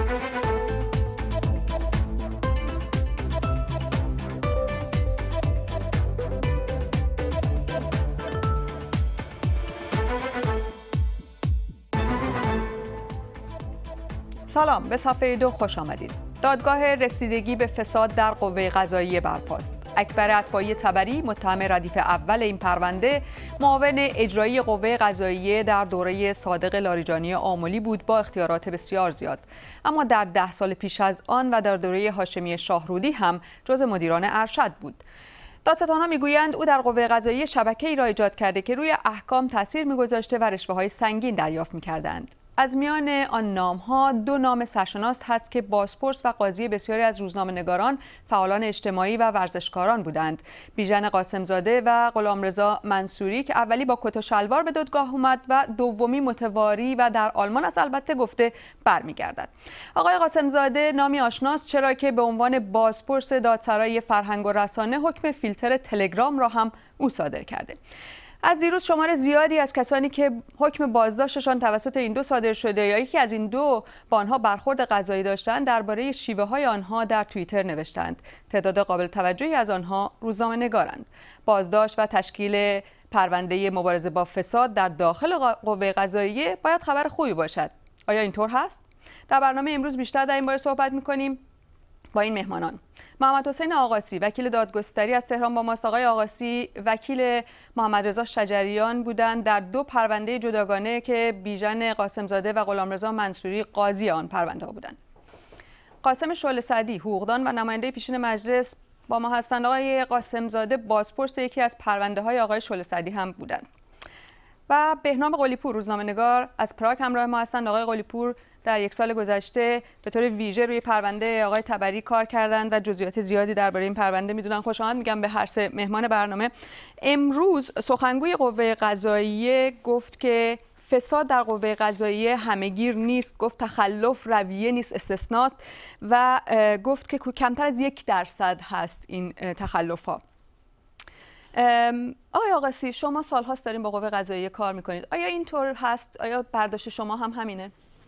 سلام، به صفحه 2 خوش آمدید. دادگاه رسیدگی به فساد در قوه قضاییه برپاست. اکبر اطبایی طبری، متهم ردیف اول این پرونده، معاون اجرایی قوه قضاییه در دوره صادق لاریجانی آملی بود با اختیارات بسیار زیاد. اما در 10 سال پیش از آن و در دوره هاشمی شاهرودی هم جزو مدیران ارشد بود. دادستان‌ها میگویند او در قوه قضاییه شبکه‌ای را ایجاد کرده که روی احکام تاثیر می‌گذاشته و رشوه‌های سنگین دریافت می‌کردند. از میان آن نام‌ها 2 نام سرشناس هست که بازپرس و قاضی بسیاری از روزنامه‌نگاران، فعالان اجتماعی و ورزشکاران بودند. بیژن قاسمزاده و غلامرضا منصوری که اولی با کت و شلوار به دادگاه اومد و دومی متواری و در آلمان از البته گفته برمیگردد. آقای قاسمزاده نامی آشناست، چرا که به عنوان بازپرس دادسرای فرهنگ و رسانه حکم فیلتر تلگرام را هم او صادر کرده. از دیروز شمار زیادی از کسانی که حکم بازداشتشان توسط این 2 صادر شده یا یکی از این 2 با آنها برخورد قضایی داشتند درباره شیوه‌های آنها در توییتر نوشتند. تعداد قابل توجهی از آنها روزنامه‌نگارند. بازداشت و تشکیل پرونده مبارزه با فساد در داخل قوه قضاییه باید خبر خوبی باشد. آیا اینطور هست؟ در برنامه امروز بیشتر در این باره صحبت می‌کنیم با این مهمانان. محمد حسین آقاسی وکیل دادگستری از تهران با ماست. آقای آقاسی وکیل محمد رضا شجریان بودند در 2 پرونده جداگانه که بیژن قاسمزاده و غلامرضا منصوری قاضی آن پرونده ها بودند. قاسم شعله سعدی حقوقدان و نماینده پیشین مجلس با ما هستند. آقای قاسمزاده بازپرس یکی از پرونده های آقای شعله سعدی هم بودند. و بهنام قلی‌پور روزنامه‌نگار از پراگ همراه ما هستند. آقای قلی‌پور در 1 سال گذشته به طور ویژه روی پرونده آقای طبری کار کردند و جزئیات زیادی درباره این پرونده میدونن. خوش آمد میگم به هر 3 مهمان برنامه. امروز سخنگوی قوه قضاییه گفت که فساد در قوه قضاییه همه‌گیر نیست، گفت تخلف رویه نیست، استثناست و گفت که کمتر از 1% هست این تخلف‌ها. آقای آقاسی، شما سال‌هاست دارین با قوه قضاییه کار میکنید. آیا اینطور هست؟ آیا برداشت شما هم همینه؟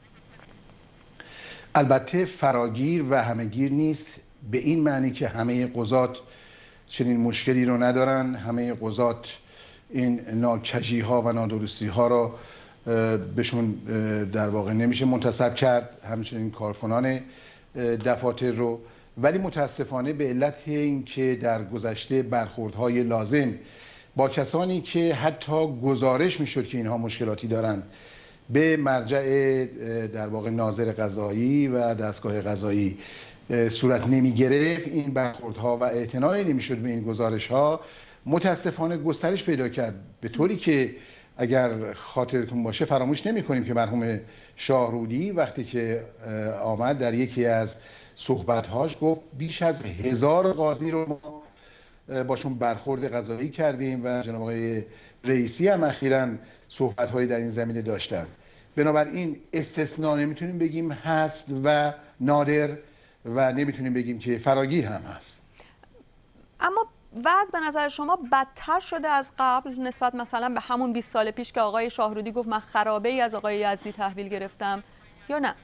البته فراگیر و همه‌گیر نیست، به این معنی که همه قضات چنین مشکلی رو ندارن، همه قضات این ناکجی ها و نادرستی ها را بهشون در واقع نمیشه منتسب کرد، همچنین کارکنان دفاتر رو. ولی متاسفانه به علت اینکه در گذشته برخوردهای لازم با کسانی که حتی گزارش میشد که اینها مشکلاتی دارند به مرجع در واقع ناظر قضایی و دستگاه قضایی صورت نمی گرفت، این برخوردها و اعتنایی نمیشد به این گزارش ها، متاسفانه گسترش پیدا کرد، به طوری که اگر خاطرتون باشه فراموش نمی کنیم که مرحوم شاهرودی وقتی که آمد در یکی از صحبت‌هاش گفت بیش از 1000 قاضی رو ما باشون برخورد قضایی کردیم و جناب آقای رئیسی هم اخیراً صحبت‌هایی در این زمینه داشتن. بنابراین استثناء نمیتونیم بگیم هست و نادر و نمیتونیم بگیم که فراگیر هم هست. اما وضع به نظر شما بدتر شده از قبل نسبت مثلا به همون 20 سال پیش که آقای شاهرودی گفت من خرابه‌ای از آقای یزدی تحویل گرفتم، یا نه؟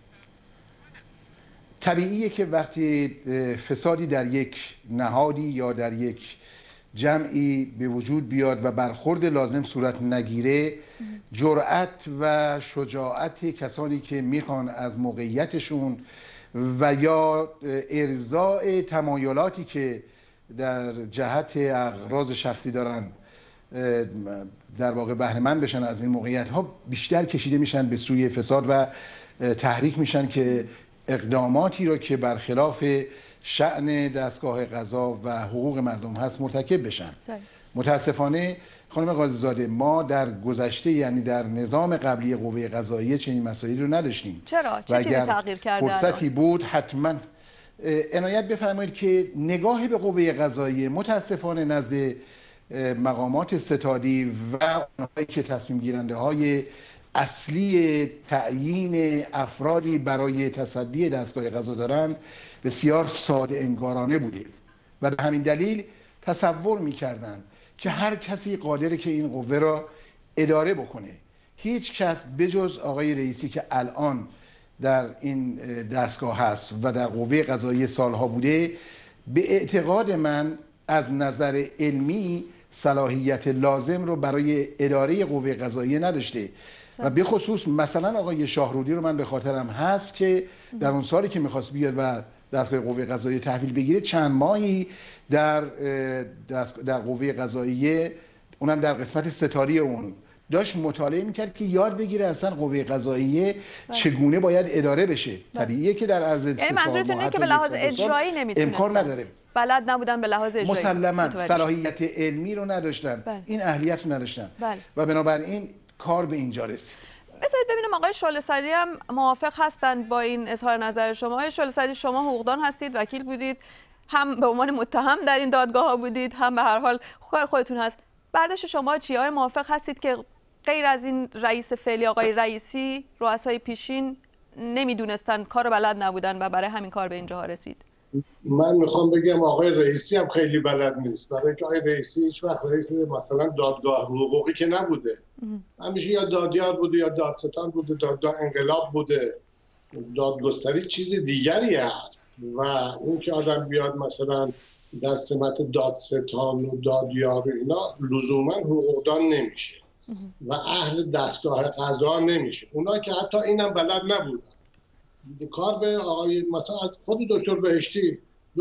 طبیعیه که وقتی فسادی در یک نهادی یا در یک جمعی به وجود بیاد و برخورد لازم صورت نگیره، جرأت و شجاعت کسانی که میخوان از موقعیتشون و یا ارضاء تمایلاتی که در جهت اغراض شخصی دارن در واقع بهره مند بشن از این موقعیت ها، بیشتر کشیده میشن به سوی فساد و تحریک میشن که اقداماتی را که برخلاف شأن دستگاه قضا و حقوق مردم هست مرتکب بشن. متاسفانه خانم قاضی‌زاده ما در گذشته، یعنی در نظام قبلی قوه قضاییه، چنین مسائلی رو نداشتیم. چرا؟ چه چیزی تغییر کرده؟ فرصتی بود حتما عنایت بفرمایید که نگاه به قوه قضاییه متاسفانه نزد مقامات ستادی و اونهایی که تصمیم گیرنده های اصلی تعیین افرادی برای تصدی دستگاه قضا دارند بسیار ساده انگارانه بوده و به همین دلیل تصور میکردند که هر کسی قادره که این قوه را اداره بکنه. هیچ کس بجز آقای رئیسی که الان در این دستگاه هست و در قوه قضاییه سالها بوده، به اعتقاد من از نظر علمی صلاحیت لازم رو برای اداره قوه قضاییه نداشته و به خصوص مثلا آقای شاهرودی رو من به خاطرم هست که در اون سالی که میخواست بیاد و دستگاه قوه قضاییه تحویل بگیره چند ماهی در قوه قضاییه، اونم در قسمت ستاری اون داشت مطالعه میکرد که یاد بگیره اصلا قوه قضاییه چگونه باید اداره بشه. طبیعیه که در عرض 3 سال، یعنی منظورتون اینه که به لحاظ اجرایی نمیتونستن، امکان نداره، بلد نبودن به لحاظ اجرایی، مسلما صلاحیت علمی رو نداشتن، این اهلیت رو نداشتن و بنابراین کار به اینجا رسید. بذارید ببینم آقای شعله صدی هم موافق هستند با این اظهار نظر شما. آقای شعله صدی، شما حقوقدان هستید، وکیل بودید، هم به عنوان متهم در این دادگاه ها بودید، هم به هر حال خودتون هست. برداشت شما چیه؟ آیا موافق هستید که غیر از این رئیس فعلی آقای رئیسی، رؤسای پیشین نمیدونستن، کار بلد نبودن و برای همین کار به اینجاها رسید؟ من میخوام بگم آقای رئیسی هم خیلی بلد نیست، برای اینکه آقای رئیسی هیچ وقت رئیس مثلا دادگاه حقوقی که نبوده، همیشه یا دادیار بوده یا دادستان بوده، دادگاه انقلاب بوده. دادگستری چیز دیگری است و اون که آدم بیاد مثلا در سمت دادستان و دادیار و اینا لزوما حقوقدان نمیشه و اهل دستگاه قضا نمیشه. اونا که حتی اینم بلد نبودن. کار به آقای مثلا از خود دکتر بهشتی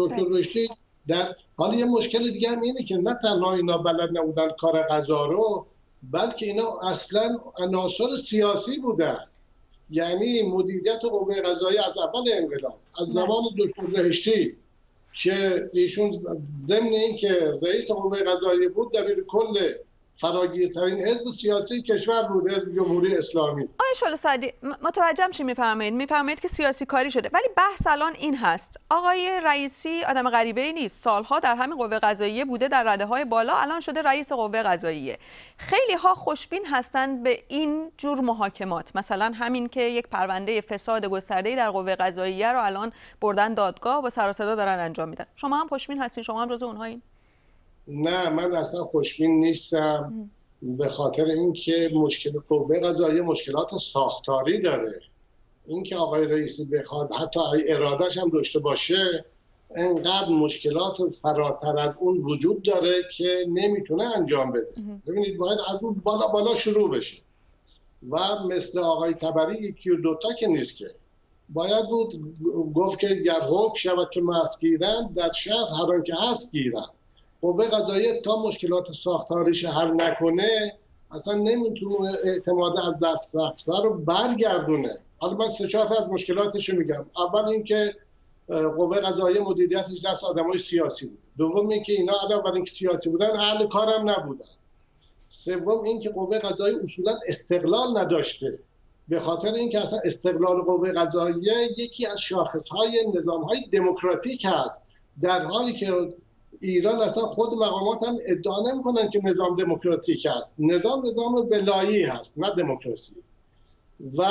در حال یه مشکل دیگه هم اینه که نه تنها اینا بلد نبودن کار قضا رو، بلکه اینا اصلا عناصر سیاسی بودن. یعنی مدیریت قوه قضاییه از اول انقلاب، از زمان دکتر بهشتی که ایشون ضمن این که رئیس قوه قضاییه بود دبیر کل فراگیرترین حزب سیاسی کشور بود، حزب جمهوری اسلامی. آقای شعله صدی، متوجهم چی میفرمایید که سیاسی کاری شده، ولی بحث الان این هست آقای رئیسی آدم غریبه‌ای نیست، سالها در همین قوه قضاییه بوده، در رده‌های بالا، الان شده رئیس قوه قضاییه. خیلی ها خوشبین هستند به این جور محاکمات، مثلا همین که یک پرونده فساد گسترده‌ای در قوه قضاییه رو الان بردن دادگاه و سر و صدا دارن انجام میدن. شما هم خوشبین هستین؟ شما هم جزو اونهایین؟ نه، من اصلا خوشبین نیستم، به خاطر اینکه مشکل قوه قضاییه مشکلات ساختاری داره. اینکه آقای رئیسی بخواد حتی ارادهش هم داشته باشه، انقدر مشکلات فراتر از اون وجود داره که نمیتونه انجام بده. ببینید باید از اون بالا شروع بشه و مثل آقای تبری یکی و دوتا که نیست، که باید بود گفت که گر حکم شود که مست گیرند، در شهر هر آن که هست گیرند. قوه قضاییه تا مشکلات ساختاریش حل نکنه اصلا نمیتونه اعتماد از دست رفته رو برگردونه. حالا من 3-4 تا از مشکلاتش میگم. اول اینکه قوه قضاییه مدیریتش دست آدمای سیاسی بود. دوم اینکه اینا علاوه بر اینکه سیاسی بودن اهل کارم نبودن. سوم اینکه قوه قضاییه اصولا استقلال نداشته، به خاطر اینکه اصلا استقلال قوه قضاییه یکی از شاخصهای نظامهای دموکراتیک هست، در حالی که ایران اصلا خود مقامات هم ادعا نمی‌کنن که نظام دموکراتیک است. نظام ولایی هست، نه دموکراسی. و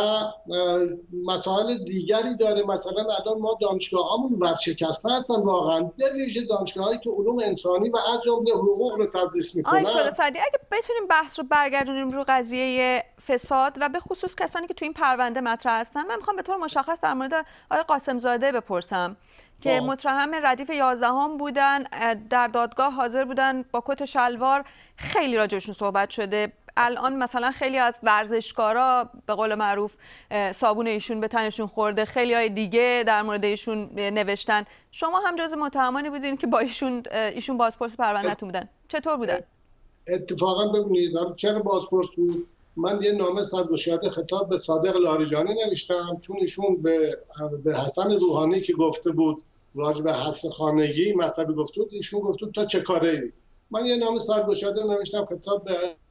مسائل دیگری داره. مثلا الان ما دانشگاهامون ورشکسته هستن واقعا، به ویژه دانشگاهایی که علوم انسانی و از جمله حقوق رو تدریس میکنن. آقای شعله صدی، اگه بتونیم بحث رو برگردونیم رو قضیه فساد و به خصوص کسانی که تو این پرونده مطرح هستن، من میخوام به طور مشخص در مورد آقای قاسم زاده بپرسم که متهم ردیف 11 بودن، در دادگاه حاضر بودن با کت و شلوار، خیلی راجعشون صحبت شده. الان مثلا خیلی از ورزشکارا به قول معروف صابون ایشون به تنشون خورده، خیلی های دیگه در مورد ایشون نوشتن. شما هم جز متهمانی بودین که با ایشون بازپرس پروندهتون بودن، چطور بودن؟ اتفاقا ببینید چرا بازپرس بود؟ من یه نامه سرگشاده خطاب به صادق لاریجانی نوشتم، چون ایشون به حسن روحانی که گفته بود راجع به حس خانگی مطلبی گفته بود، ایشون گفته بود تا چه کاره‌ای. من یه نامه سرگشاده نوشتم خطاب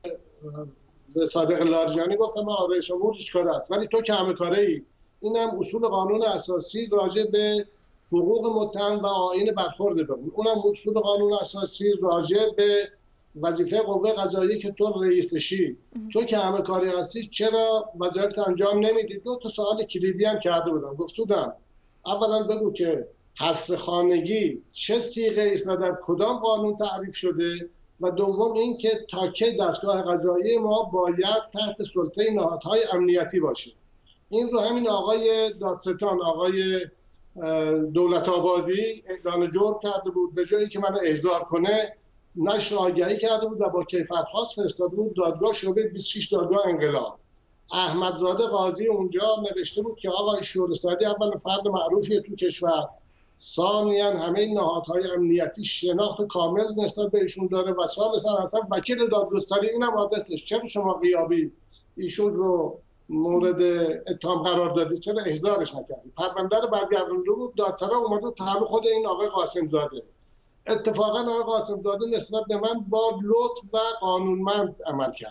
به صادق لاریجانی، گفتم آره شما هیچ کار است، ولی تو که همه کاره‌ای. اینم اصول قانون اساسی راجع به حقوق متهم و آیین برخورد بمون، اونم اصول قانون اساسی راجع به وظیفه قوه قضاییه که تو رئیسشی، تو که همه کاری هستی چرا وظایفت انجام نمیدی؟ 2 تا سوال کلیدی هم کرده بودم. گفتم اولا بگو که حصر خانگی چه صیغه است و در کدام قانون تعریف شده، و دوم این که تا کی دستگاه قضایی ما باید تحت سلطه نهادهای امنیتی باشه. این رو همین آقای دادستان، آقای دولت آبادی اعلان جرم کرده بود. به جایی که من احضار کنه نشر آگهی کرده بود و با کیفیت خاص فرستاده بود دادگاه شعبه 26 دادگاه انقلاب. احمدزاده قاضی اونجا نوشته بود که آقا شورستادی اول فرد معروفیه تو کشور، ثانیاً همه نهادهای امنیتی شناخت کامل نسبت به ایشون داره و ثالثاً اصلا وکیل دادگستری اینم آدرسش، چرا شما غیابی ایشون رو مورد اتهام قرار دادی، چرا احضارش نکردی؟ پرونده رو برگردونده بود، دادسرا اومد طرح خود این آقای قاسم زاده. اتفاقا آقای قاسم زاده نسبت به من با لطف و قانونمند عمل کرد.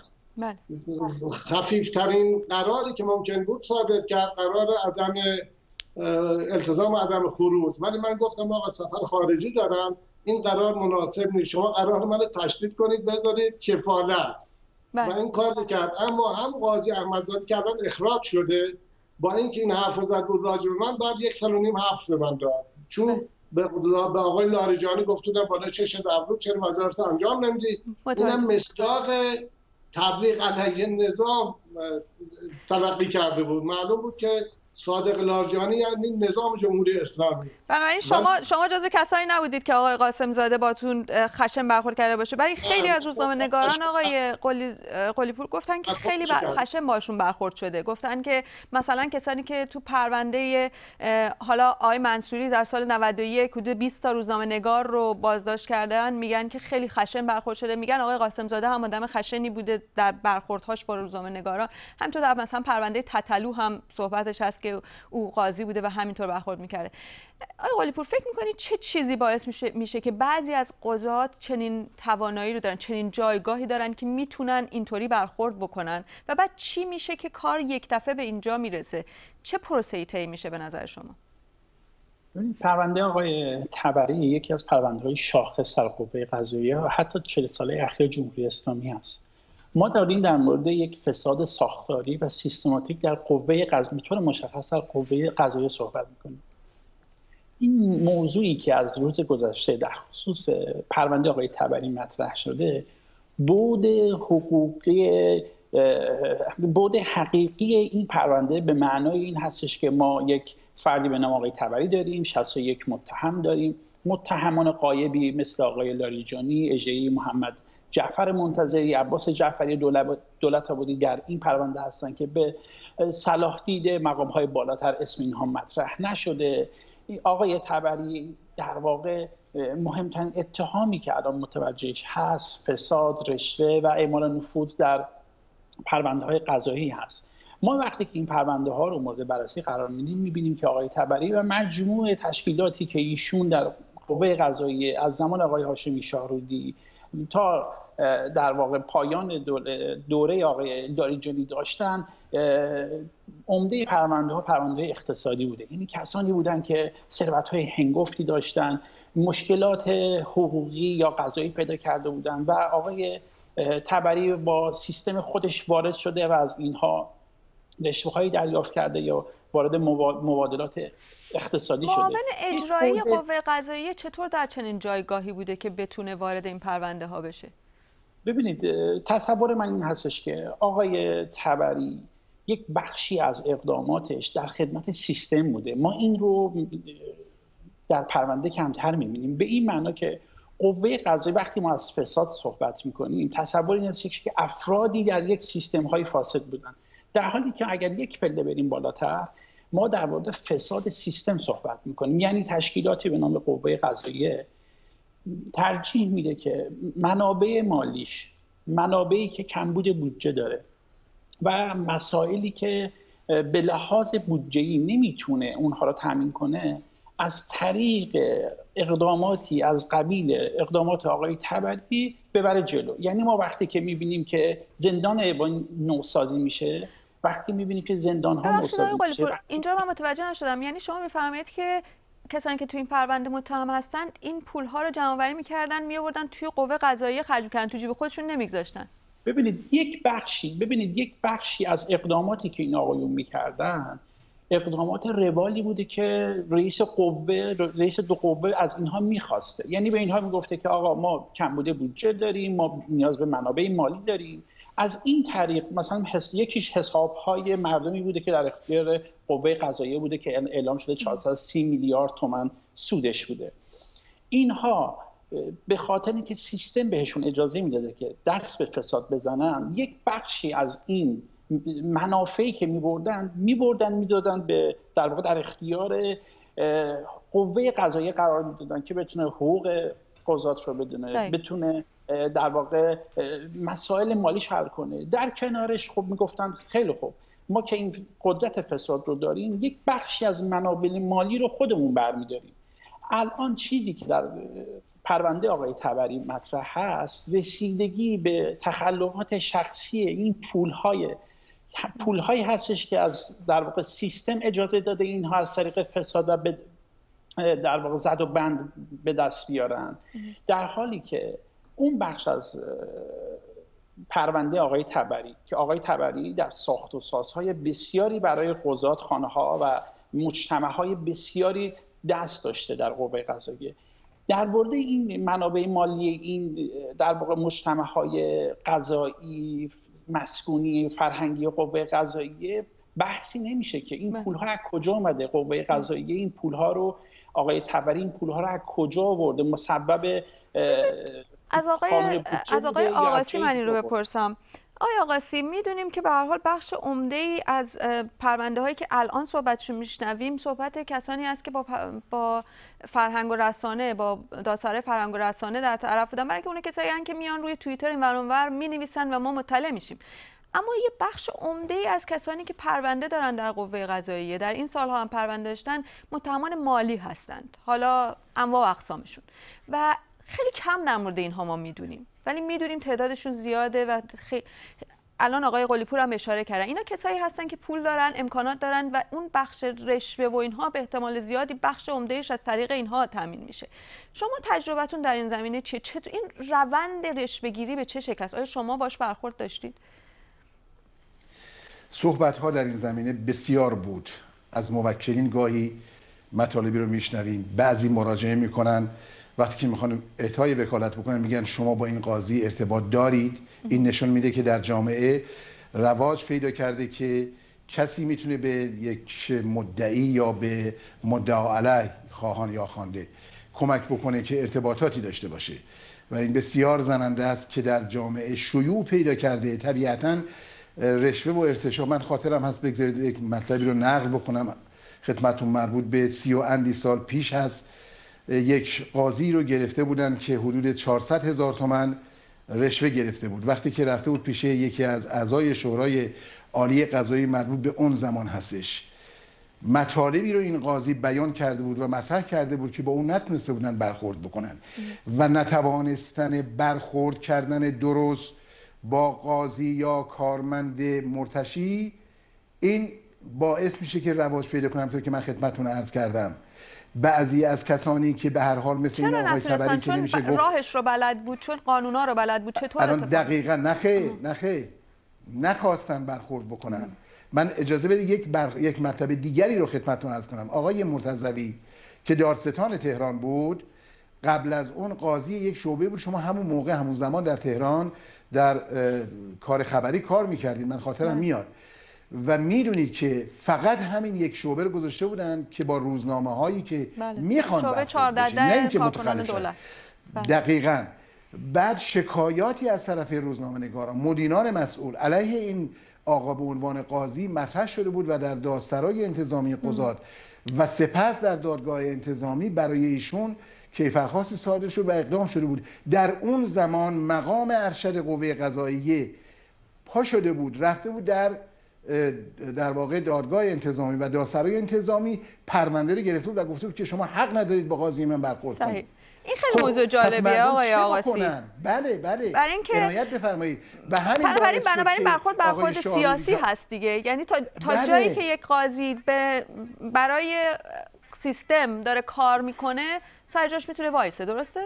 خفیفترین قراری که ممکن بود صادر کرد، قرار عدم التزام و عدم خروج. ولی من گفتم آقا سفر خارجی دارم، این قرار مناسب نیست، شما قرار منو تشدید کنید بذارید کفالت. و این کار کرد. اما هم قاضی احمدزاده که الان اخراج شده، با اینکه این حرف زد بود راجع به من، بعد 1.5 سال حبس به من داد، چون به آقای لاریجانی گفتن بالا چش ابرو چرا وزارت انجام نمیدی. اینم مصداق تبلیغ علیه نظام تلقی کرده بود. معلوم بود که صادق لاریجانی یعنی نظام جمهوری اسلامی. بنابراین شما جزو کسایی نبودید که آقای قاسم زاده باتون خشن برخورد کرده باشه. برای خیلی از روزنامه‌نگاران آقای قلی‌پور گفتن که خیلی خشن باشون برخورد شده. گفتن که مثلا کسانی که تو پرونده حالا آقای منصوری در سال 91 حدود 20 تا روزنامه‌نگار رو بازداشت کردن، میگن که خیلی خشن برخورد شده. میگن آقای قاسم زاده هم آدم خشنی بوده در برخوردهاش با روزنامه‌نگاران. همینطور در مثلا پرونده تتلو هم صحبتش هست که او قاضی بوده و همینطور برخورد می‌کرده. آقای قلی‌پور فکر می‌کنید چه چیزی باعث میشه که بعضی از قضات چنین توانایی رو دارن، چنین جایگاهی دارن که میتونن اینطوری برخورد بکنن و بعد چی میشه که کار یک دفعه به اینجا میرسه؟ چه پروسه‌ای طی میشه به نظر شما؟ پرونده آقای طبری یکی از پرونده‌های شاخص در قوه قضاییه و حتی 40 ساله اخیر جمهوری اسلامی است. ما داریم در مورد یک فساد ساختاری و سیستماتیک در قوه قضاییه، به طور مشخص در قوه قضاییه صحبت می‌کنیم. این موضوعی که از روز گذشته در خصوص پرونده آقای طبری مطرح شده، بعد حقیقی این پرونده به معنای این هستش که ما یک فردی به نام آقای طبری داریم، 61 متهم داریم، متهمان غایبی مثل آقای لاریجانی، اژه‌ای محمد جعفر منتظری، عباس جعفری دولت آبادی در این پرونده هستند که به صلاح دید مقام‌های بالاتر اسم اینها مطرح نشده. آقای طبری در واقع مهمترین اتهامی که الان متوجهش هست فساد، رشوه و اعمال نفوذ در پرونده‌های قضایی هست. ما وقتی که این پرونده ها رو مورد بررسی قرار میدیم می‌بینیم که آقای طبری و مجموعه تشکیلاتی که ایشون در قوه قضاییه از زمان آقای هاشمی شاهرودی تا در واقع پایان دوره آقای لاریجانی داشتن، عمده پرونده اقتصادی بوده. یعنی کسانی بودن که ثروت‌های هنگفتی داشتن، مشکلات حقوقی یا قضایی پیدا کرده بودن و آقای طبری با سیستم خودش وارد شده و از اینها رشوه‌هایی دریافت کرده یا وارد مبادلات اقتصادی شده. معاون اجرایی قوه قضاییه چطور در چنین جایگاهی بوده که بتونه وارد این پرونده ها بشه؟ ببینید، تصور من این هستش که آقای طبری یک بخشی از اقداماتش در خدمت سیستم بوده. ما این رو در پرونده کمتر می‌بینیم، به این معنا که قوه قضاییه وقتی ما از فساد صحبت می‌کنیم تصور این هستش که افرادی در یک سیستم‌های فاسد بودن، در حالی که اگر یک پله بریم بالاتر ما در مورد فساد سیستم صحبت می‌کنیم. یعنی تشکیلاتی به نام قوه قضاییه ترجیح میده که منابع مالیش، منابعی که کمبود بودجه داره و مسائلی که به لحاظ بودجه‌ای نمیتونه اونها رو تامین کنه، از طریق اقداماتی از قبیل اقدامات آقای طبری ببره جلو. یعنی ما وقتی که میبینیم که زندان ایوان نوسازی میشه، وقتی میبینیم که زندان‌ها نوسازی میشه، اینجا من متوجه نشدم. یعنی شما میفرمایید که کسانی که تو این پرونده متهم هستن این پول‌ها رو جمع‌آوری می‌کردن، می‌آوردن توی قوه قضاییه خرج می‌کردن، تو جیب خودشون نمی‌گذاشتن. ببینید یک بخشی از اقداماتی که این آقایون می‌کردن اقدامات روالی بوده که رئیس دو قوه از اینها می‌خواسته. یعنی به اینها میگفته که آقا ما کمبود بودجه داریم، ما نیاز به منابع مالی داریم، از این طریق مثلا یکیش حساب‌های مردمی بوده که در اختیار قوه قضاییه بوده که اعلام شده 430 میلیارد تومان سودش بوده. اینها به خاطر اینکه سیستم بهشون اجازه میداده که دست به فساد بزنن، یک بخشی از این منافعی که میدادن به در واقع در اختیار قوه قضاییه قرار میدادن که بتونه حقوق قضات رو بدونه، بتونه در واقع مسائل مالیش حل کنه. در کنارش خب میگفتن خیلی خوب، ما که این قدرت فساد رو داریم، یک بخشی از منابع مالی رو خودمون برمیداریم. الان چیزی که در پرونده آقای طبری مطرح هست، رسیدگی به تخلفات شخصی این پول‌هایی هستش که از در واقع سیستم اجازه داده اینها از طریق فساد و در واقع زد و بند به دست بیارن، در حالی که اون بخش از پرونده آقای طبری که آقای طبری در ساخت و سازهای بسیاری برای قضات، خانه‌ها و مجتمع‌های بسیاری دست داشته در قوه قضاییه، در مورد این منابع مالی این در واقع مجتمع‌های قضایی، مسکونی، فرهنگی قوه قضاییه بحثی نمیشه که این پول‌ها از کجا اومده. قوه قضاییه این پول‌ها رو، آقای طبری این پول‌ها رو از کجا آورده؟ مسبب از آقای آقاسی من این رو بپرسم. آقای آقاسی، میدونیم که به هر حال بخش عمده‌ای از پرونده هایی که الان صحبتشو میشنویم صحبت کسانی است که با فرهنگ و رسانه، با دادسرای فرهنگ و رسانه در طرف بودن، برای که اون کسایی هستن که میان روی توییتر این ور اون ور مینویسن و ما مطلع میشیم. اما یه بخش عمده‌ای از کسانی که پرونده دارن در قوه قضاییه، در این سالها هم پرونده داشتن، متهمان مالی هستند، حالا انواع و اقسامشون، و خیلی کم در مورد اینها ما میدونیم، ولی میدونیم تعدادشون زیاده و الان آقای قلی‌پور هم اشاره کردن اینا کسایی هستن که پول دارن، امکانات دارن و اون بخش رشوه و اینها به احتمال زیادی بخش عمده‌اش از طریق اینها تامین میشه. شما تجربتون در این زمینه چیه؟ چطور این روند رشوه‌گیری به چه شکل است؟ آیا شما باش برخورد داشتید؟ صحبت‌ها در این زمینه بسیار بود. از موکلین گاهی مطالبی رو میشنویم، بعضی مراجعه میکنن، وقتی که میخوان اعطای وکالت بکنن میگن شما با این قاضی ارتباط دارید. این نشون میده که در جامعه رواج پیدا کرده که کسی میتونه به یک مدعی یا به مدعا علیه، خواهان یا خوانده، کمک بکنه که ارتباطاتی داشته باشه و این بسیار زننده است که در جامعه شیوع پیدا کرده. طبیعتاً رشوه و ارتشا، من خاطرم هست، بگذارید یک مطلبی رو نقل بکنم خدمتتون، مربوط به 30 و اندی سال پیش هست. یک قاضی رو گرفته بودن که حدود 400,000 تومان رشوه گرفته بود. وقتی که رفته بود پیش یکی از اعضای شورای عالی قضایی مربوط به اون زمان هستش، مطالبی رو این قاضی بیان کرده بود و مطرح کرده بود که با اون نتونسته بودن برخورد بکنن و نتوانستن برخورد کردن درست با قاضی یا کارمند مرتشی، این باعث میشه که رواج پیدا کنم. طور که من خدمتتون عرض کردم، بعضی از کسانی که به هر حال مثل این آقای طبری که نمیشه گفت راهش رو بلد بود، چون قانونا رو بلد بود، چطور الان دقیقاً نخیر نخواستن برخورد بکنن. من اجازه بدید یک مطلب دیگری رو خدمتتون عرض کنم. آقای مرتضوی که دادستان تهران بود، قبل از اون قاضی یک شعبه بود. شما همون موقع همون زمان در تهران در کار خبری کار میکردید، من خاطرم میاد، و میدونید که فقط همین یک شعبه رو گذاشته بودن که با روزنامه هایی که میخوان شعبه 14 کارکنان دولت. دقیقاً. بعد شکایاتی از طرف روزنامه نگاران، مدیران مسئول علیه این آقا به عنوان قاضی مطرح شده بود و در دادسرای انتظامی قضات و سپس در دادگاه انتظامی برای ایشون کیفرخواست صادر شد و اقدام شده بود. در اون زمان مقام ارشد قوه قضاییه پا شده بود، رفته بود در واقع دادگاه انتظامی و دادسرای انتظامی پرونده رو گرفته بود و گفته بود که شما حق ندارید با قاضی من برخورد کنید. این خیلی موضوع جالبیه آقای آقاسی. بله برای اینکه عنایت بفرمایید. و همین بنابراین برخورد سیاسی هست دیگه. یعنی تا جایی که یک قاضی برای سیستم داره کار میکنه سر جاش میتونه وایسه، درسته؟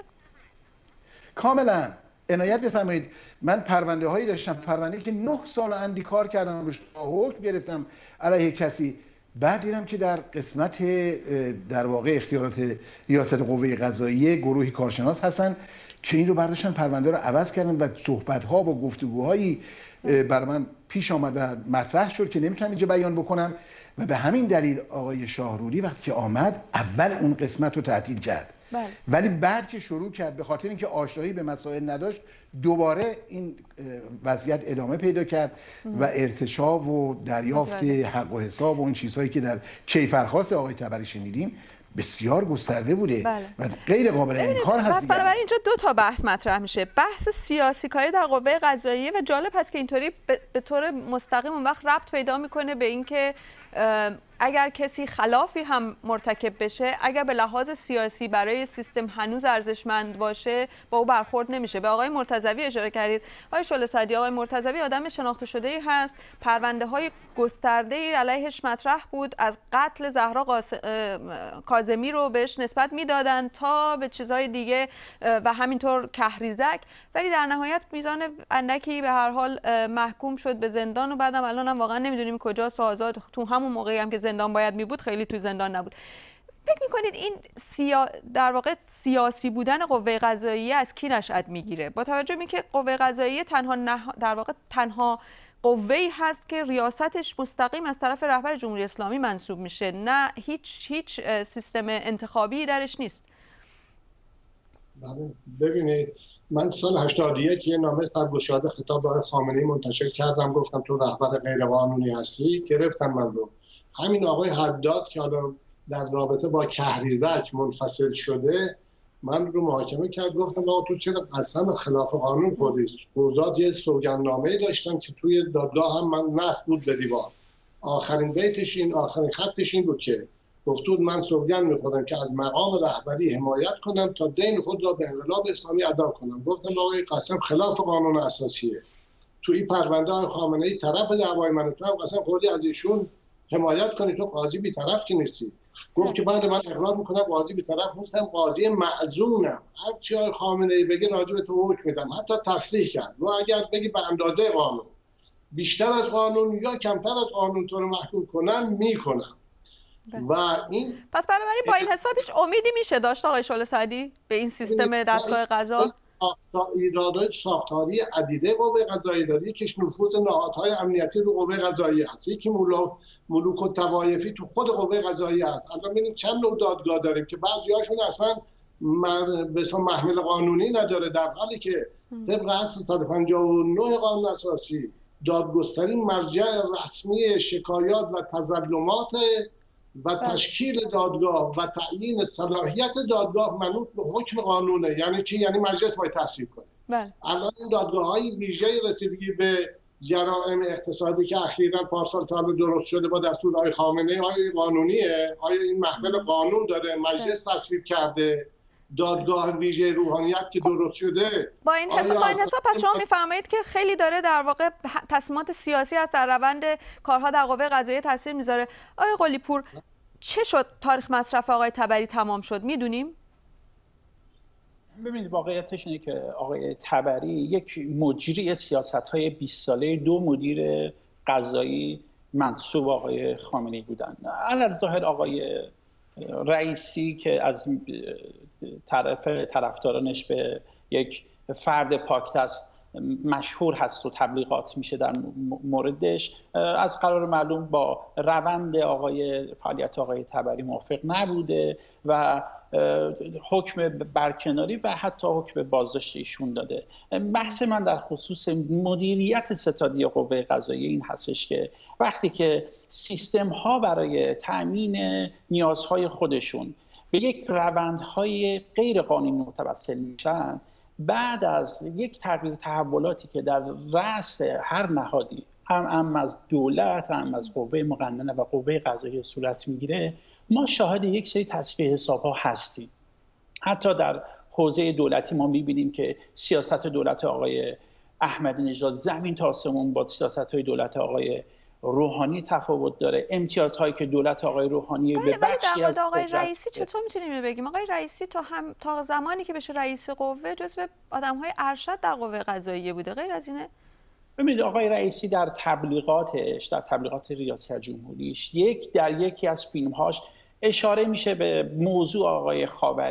کاملا. عنایت بفرمایید. من پرونده هایی داشتم، پرونده که 9 سال اندی کار کردم روش، حکم گرفتم علیه کسی، بعد دیدم که در قسمت در واقع اختیارات ریاست قوه قضاییه گروهی کارشناس هستن که این رو برداشتن پرونده رو عوض کردن و صحبت ها و گفتگوهایی برای من پیش آمد و مطرح شد که نمیتونم اینجا بیان بکنم و به همین دلیل آقای شاهروری وقتی که آمد اول اون قسمت رو تعطیل کرد. ولی بعد که شروع کرد به خاطر اینکه آشنایی به مسائل نداشت دوباره این وضعیت ادامه پیدا کرد و ارتشا و دریافت حق و حساب و این چیزهایی که در کیفرخواست آقای تبری شنیدیم بسیار گسترده بوده و غیر قابل انکار هست. پس بنابراین اینجا دو تا بحث مطرح میشه، بحث سیاسی کاری در قوه قضاییه و جالب هست که اینطوری به طور مستقیم اون وقت ربط پیدا میکنه به اینکه اگر کسی خلافی هم مرتکب بشه، اگر به لحاظ سیاسی برای سیستم هنوز ارزشمند باشه با او برخورد نمیشه. به آقای مرتضوی اشاره کردید. آقای شعله سعدی، آقای مرتضوی آدم شناخته شده‌ای هست، پرونده های گسترده‌ای علیهش مطرح بود، از قتل زهرا کاظمی رو بهش نسبت میدادن تا به چیزهای دیگه و همینطور کهریزک، ولی در نهایت میزان اندکی به هر حال محکوم شد به زندان و بعدم الان هم واقعا نمیدونیم کجاست آزاد. تو همون موقعی هم که زندان باید می بود خیلی تو زندان نبود. فکر میکنید این در واقع سیاسی بودن قوه قضاییه از کی نشأت میگیره؟ با توجه به اینکه قوه قضاییه در واقع تنها قوه‌ای هست که ریاستش مستقیم از طرف رهبر جمهوری اسلامی منصوب میشه، نه هیچ سیستم انتخابی درش نیست. ببینید، من سال 81 یه نامه سرگشاده خطاب به آقای خامنه‌ای منتشر کردم، گفتم تو رهبر غیرقانونی هستی، گرفتن من رو. همین آقای حداد که حالا در رابطه با کهریزک منفصل شده من رو محاکمه کرد، گفتم آقا تو چرا قسم خلاف قانون خوردی؟ قضات یه سوگندنامه‌ای داشتن که توی دادگاه هم من نصب بود به دیوار، آخرین بیتش این، آخرین خطش این بود که گفتود من سوگند می‌خورم که از مقام رهبری حمایت کنم تا دین خود را به انقلاب اسلامی ادا کنم. گفتم آقا این قسم خلاف قانون اساسیه. تو این پرونده های خامنه‌ای طرف دعوای من، تو هم قسم خوردی از ایشون حمایت کنی، تو قاضی بی‌طرف که نیستی. گفت که بعد من اقرار میکنم قاضی بی‌طرف نیستم، قاضی معزونم، هر چی آقای خامنه‌ای بگه راجع به تو حکم میدم. حتی تصریح کرد و اگر بگی به اندازه قانون، بیشتر از قانون یا کمتر از قانون تو رو محکوم کنم میکنم. و این پس بنابراین با این حساب هیچ امیدی میشه داشت آقای شعله سعدی به این سیستم دستگاه قضا؟ ایرادات ساختاری عدیده قوه قضاییه داره. یکیش نفوذ نهادهای امنیتی رو قوه قضاییه هست، یکی ملوک الطوایفی تو خود قوه قضاییه هست. الان ببینید چند نوع دادگاه داریم که بعضی‌هاشون اصلا به اسم محمل قانونی نداره، در حالی که طبق اصل 159 قانون اساسی دادگستری مرجع رسمی شکایات و تظلمات و تشکیل دادگاه و تعیین صلاحیت دادگاه منوط به حکم قانونه. یعنی چی؟ یعنی مجلس باید تصویب کنه. الان این دادگاه‌های ویژه رسیدگی به جرائم اقتصادی که اخیراً پارسال تا درست شده با دستور آقای خامنه‌ای، آیا قانونیه؟ آیا این محمل قانون داره؟ مجلس تصویب کرده؟ دادگاه ویژه روحانیت که درست شده با این حساب پس شما میفرمایید که خیلی داره در واقع تصمیمات سیاسی هست در روند کارها در قوه قضاییه تاثیر میذاره. آقای قلی پور، چه شد تاریخ مصرف آقای تبری تمام شد؟ میدونیم؟ ببینید واقعیتش اینه که آقای تبری یک مجری سیاست‌های 20 ساله 2 مدیر قضایی منصوب آقای خامنه‌ای بودن. علاوه ظاهر آقای رئیسی که از طرفدارانش به یک فرد پاکدست مشهور هست و تبلیغات میشه در موردش، از قرار معلوم با روند فعالیت آقای تبری موافق نبوده و حکم برکناری و حتی حکم بازداشت ایشون داده. بحث من در خصوص مدیریت ستادی قوه قضاییه این هستش که وقتی که سیستم ها برای تأمین نیازهای خودشون به یک روندهای غیر قانونی متوسل میشن، بعد از یک تغییر تحولاتی که در رأس هر نهادی هم از دولت، هم از قوه مقننه و قوه قضاییه صورت میگیره، ما شاهد یک سری تصفیه حساب‌ها هستیم. حتی در حوزه دولتی ما می‌بینیم که سیاست دولت آقای احمدی نژاد زمین تا آسمون با سیاست‌های دولت آقای روحانی تفاوت داره. امتیازهایی که دولت آقای روحانی به بخشی از آقای رئیسی چطور میتونیم بگیم آقای رئیسی تا زمانی که بشه رئیس قوه جزو آدم‌های ارشد در قوه قضاییه بوده، غیر از اینه؟ ببینید آقای رئیسی در تبلیغات ریاست جمهوریش در یکی از فیلم‌هاش اشاره میشه به موضوع آقای خاوری،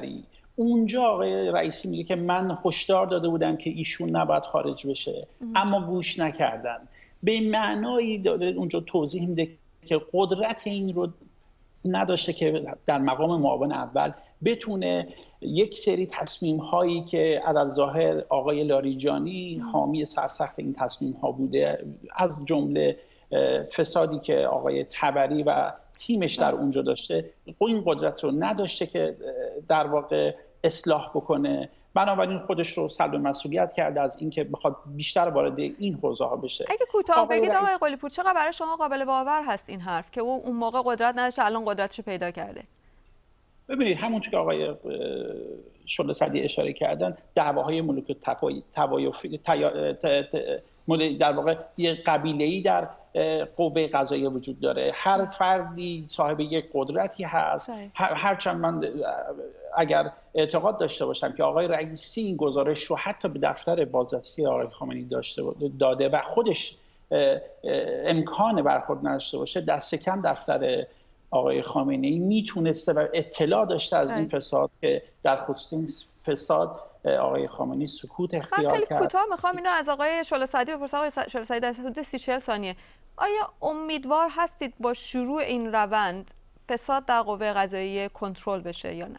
اونجا آقای رئیسی میگه که من هشدار داده بودم که ایشون نباید خارج بشه، اما گوش نکردن. به معنایی داره اونجا توضیح میده که قدرت این رو نداشته که در مقام معاون اول بتونه یک سری تصمیم هایی که علی‌الظاهر آقای لاریجانی حامی سرسخت این تصمیم ها بوده، از جمله فسادی که آقای طبری و تیمش در اونجا داشته، این قدرت رو نداشته که در واقع اصلاح بکنه. بنابراین خودش رو سلب مسئولیت کرده از اینکه بخواد بیشتر وارد این حوزه ها بشه. اگه کوتاه بگید آقای قلی‌پور، چقدر برای شما قابل باور هست این حرف که او اون موقع قدرت نداشته الان قدرتشو پیدا کرده؟ ببینید همونطور که آقای شله صدی اشاره کردن، دعواهای ملوک توایفی در واقع یه قبیله‌ای در قوه قضاییه وجود داره. هر فردی صاحب یک قدرتی هست. هرچند من اگر اعتقاد داشته باشم که آقای رئیسی این گزارش رو حتی به دفتر بازرسی آقای خامنه‌ای داده و خودش امکان برخورد نداشته باشه، دست کم دفتر آقای خامنه‌ای میتونسته و اطلاع داشته از این فساد که در خصوص این فساد آقای خامنه‌ای سکوت اختیار کرد. خیلی کوتاه میخوام اینو از آقای شله صدی بپرسم. آقای شله صدی در حدود 30-40 ثانیه، آیا امیدوار هستید با شروع این روند فساد در قوه قضاییه کنترل بشه یا نه؟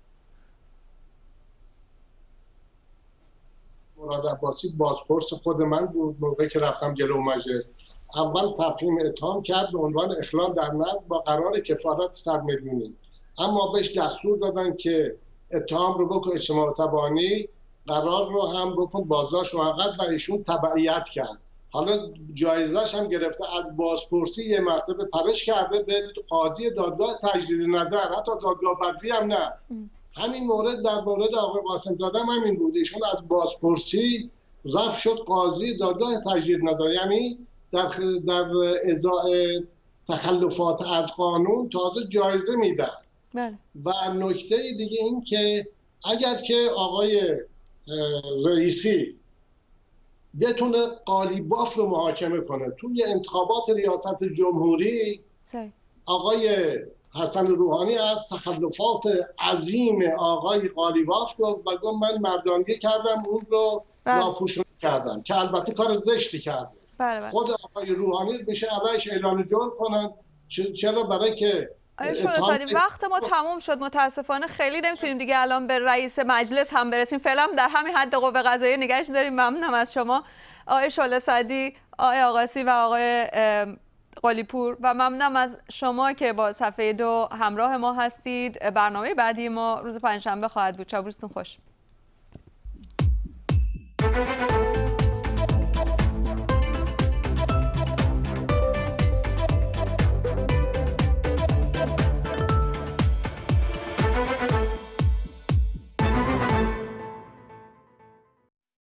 مراد عباسی بازپرس خود من بود موقعی که رفتم جلو مجلس. اول تفهیم اتهام کرد به عنوان اخلال در نظم با قرار کفارت 100 میلیونی، اما بهش دستور دادن که اتهام رو بکن اجتماع تبانی، قرار رو هم بکن بازداشت موقت، و ایشون تبعیت کرد. حالا جایزش هم گرفته، از بازپرسی یه مرتبه پرش کرده به قاضی دادگاه تجدید نظر، حتی دادگاه بدوی هم نه. همین مورد در مورد آقای قاسم زاده هم همین بود، ایشون از بازپرسی رفت شد قاضی دادگاه تجدید نظر، یعنی در ازای تخلفات از قانون تازه جایزه میدن. و نکته دیگه این که اگر که آقای رئیسی بتونه قالیباف رو محاکمه کنه توی انتخابات ریاست جمهوری، آقای حسن روحانی از تخلفات عظیم آقای قالیباف گفت و گفت من مردانگی کردم، اون رو ناپوشانی کردم، که البته کار زشتی کرده. خود آقای روحانی بشه علیش اعلان جرم کنن. چرا؟ برای که آیا شله صدی وقت ما تموم شد، متاسفانه خیلی نمیتونیم دیگه الان به رئیس مجلس هم برسیم، فعلا در همین حد قوه قضاییه نگهش می‌داریم. ممنونم از شما آقای شله صدی، آقای آقاسی و آقای قلی‌پور، و ممنونم از شما که با صفحه 2 همراه ما هستید. برنامه بعدی ما روز پنجشنبه خواهد بود. شب روزتون خوش.